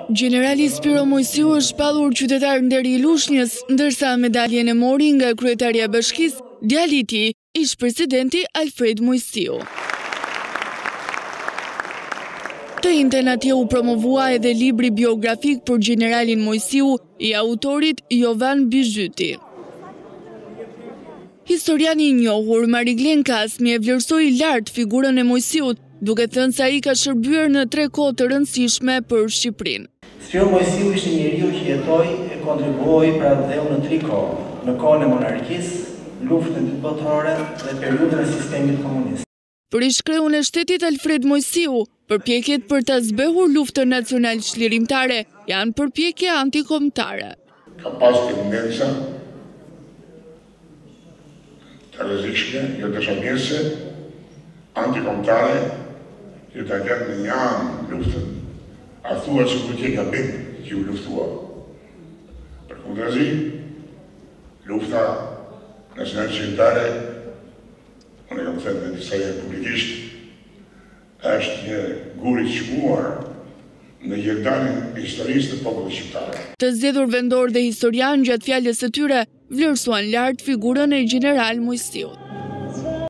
Generali Spiro Mojsiu është shpallur qytetar nderi i Lushnjës, ndërsa medaljen e mori nga kryetaria e bashkisë, djali i tij, ish-presidenti Alfred Mojsiu. Të njëjtën atje u promovua edhe libri biografik për generalin Mojsiu i autorit Jovan Bizhyti. Historiani i njohur Mariglen Kasmi e vlerësoi lart figurën e Mojsiut, duke thënë se ai ka shërbyer në 3 kohë të rëndësishme për Shqipërinë. Spiro Mojsiu ishte njeriu që jetoi e kontribuoi për atë dheu në 3 kohë, në kohën e monarkisë, luftën e dytë botërore dhe periudhën e sistemit komunist. Për ish-kreun e shtetit Alfred Mojsiu, përpjekjet për ta zbehur luftën nacional çlirimtare janë përpjekje antikombëtare. Ka pas tendenca të rrezikshme, jo dashamirëse, antikombëtare, që ta ketë në një anë luftën. A thua që kur t'je gabim që u luftua. Për kundërzi, lufta nacional çlirimtare, unë e kam thënë në disa herë publikisht, është një gur i çmuar në gjerdanin e historisë të popullit shqiptar. Të zgjedhur vendor dhe historian gjatë fjalës së tyre vlerësuan lart figurën e general Mojsiut.